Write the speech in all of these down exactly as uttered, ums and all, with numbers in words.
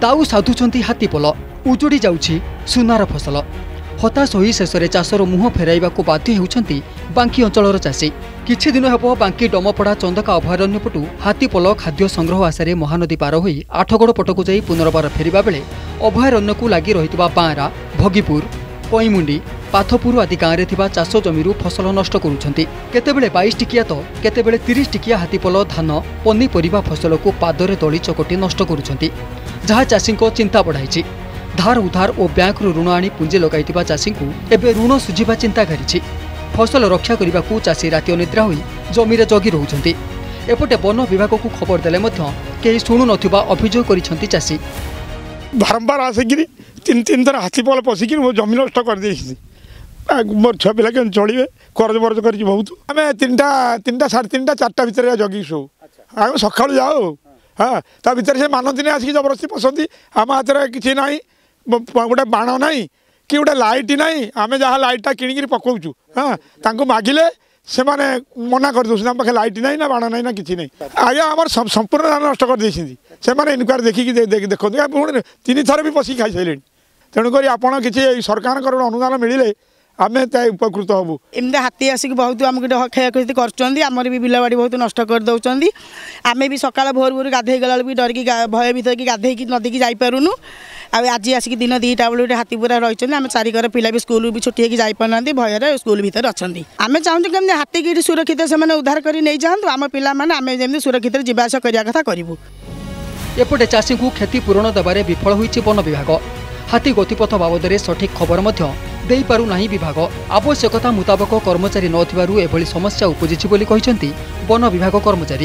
दाऊ साधुंट हाथीपल उजुड़ी जाउछि सुनार फसल हताश हो शेष में चाषर मुह फेराइबा बाध्य होउछंती बांकी अंचलर चाषी। किछि दिन हेब बांकी डमपड़ा चंदका अभयारण्य पटु हाथीपल खाद्य संग्रह आशारे महानदी पार होई आठगड़ पटकू जाई पुनर्बार फेरिबा बेले अभयारण्य को लगी रहितबा बांरा भगीपुर कईमुंडी पाथपुर आदि गाँव में थिबा चाष जमीरु फसल नष्ट करुछंती। केतेबेले बाईस टिकिया तो केतेबेले तीस टिकिया हाथीपल धान पनीपरिबा फसल को पादरे दली चकटी नष्ट करुछंती, जहाँ चाषी चिंता बढ़ाई। धार उधार और बैंक ऋण आनी पुंजी लगाइथिबा चाषी को एबे ऋण सुझिबा चिंता घारिछि। फसल रक्षा करने चाषी राति अनिद्रा होई जमीरे जगी रहुछंती। एपटे वन विभाग को खबर देले मध्य केही शुणु नथिबा अभियोग करिसंती चाषी। बारंबार आसिक तीन तीन थर हाथीपल पशिक जमी नष्ट कर मोर छुआ पिला के चलिए करज बरज कर बहुत आम तीन तीन साढ़े तीन चार्टा भितर जगी शो आम सका जाओ हाँ ता भर से मानती आसिक जबरदस्ती पसंदी आम हाथ में किसी ना गोटे बाण ना कि गोटे लाइट ना आम जहाँ लाइटा किणिक पकाचु हाँ तांको मागिले से माने मना कर दौर पाखे लाइट ना ना बाण ना ना कि आज्ञा आम संपूर्ण धान नष्ट कर से इनक्वारी देखिए देखो पुणी तीन थर भी पशिक खाई सारे तेणुक आपड़ किसी सरकार अनुदान मिले आम उपकृत हबू। एमती हाथी आसिक बहुत आमको क्षयक्षति कर भी बिलबाड़ी बहुत नष्ट कर दौरान आम भी सका भोर भोर गाधे गला भी डरिकी भय भीतर की गाधे नदी की जापरूनु आज आसिक दिन दुईटा बेलू हाथी पूरा रही आम चारिकर पिला भी स्कूल भी छुट्टी होगी जापार भयर स्कूल भितर अच्छा आम चाहूँ कि हाथी की सुरक्षित से उद्धार कर नहीं जातु आम पाने आम जमी सुरक्षित जावास करने कथा करूँ। एपटे चाषी को क्षतिपूरण देवारे विफल होइछि वन विभाग। हाथी गतिपथ बाबद सठिक खबर मध्य देई पारु नाही विभाग। आवश्यकता मुताबक कर्मचारी नथिबारु एभली समस्या उपजिछि बोली कहिसंती वन विभाग कर्मचारी।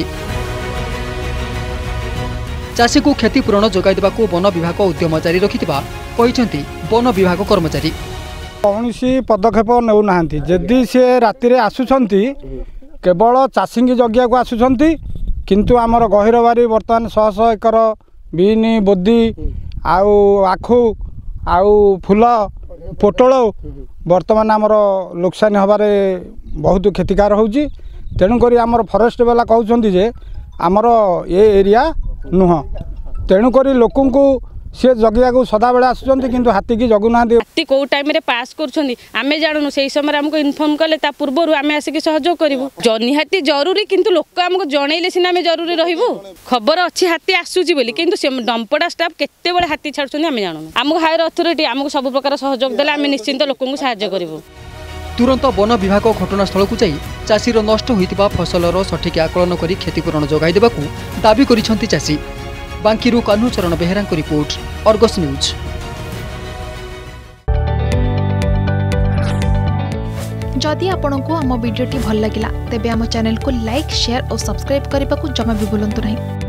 चाषी को क्षतिपूरण जोगाई देबाकू वन विभाग उद्यम जारी रखिथिबा कहिसंती वन विभाग कर्मचारी। कौनसी पदक्षेप नेउ नाहंती जदि से राति रे आसुछंती केवल चाषी जगिया को आसुछंती किंतु आमर गहिरबारी बर्तमान शह शह एकर बीनी बोदी आउ आखु आउ फूल पोटल बर्तमान आमर लोकसानी हबारे बहुत क्षतिकार होउची। तेणुक आमर फरेस्ट वाला कहउछंती जे आमर ए एरिया नुह तेणुक लोक सी जगिया को सदा बेले आसुचंती किंतु हाथी की जगुना हाथी को टाइम रे पास करछंती आमे जाननु सेही समय हमको इन्फॉर्म कले ता पूर्वरु आमे आसिक सहयोग करिवु जनी हाथी जरूरी किंतु लोक हमको जणैले सिना आमे जरूरी रहिबु खबर अछि हाथी आसुची बोली किंतु से डंपडा स्टाफ केते बेले हाथी छाडछंती आमे जाननु हमको हायर अथॉरिटी हमको सब प्रकार सहयोग देले आमे निश्चिंत लोकन को सहायता करिवु। तुरंत वन विभाग घटनास्थल को जाई चाषीर नष्ट होइतिबा फसलर सठिक आकलन करी क्षतिपूरण जोगाई देबाकू दाबी करिसंती चाषी। बांकीरू Kanhucharan Behera report Argus news. जदि आपंक आम भिडी भल लगा तेब आम चैनल को लाइक शेयर और सब्सक्राइब करने को जमा भी भूलु नहीं।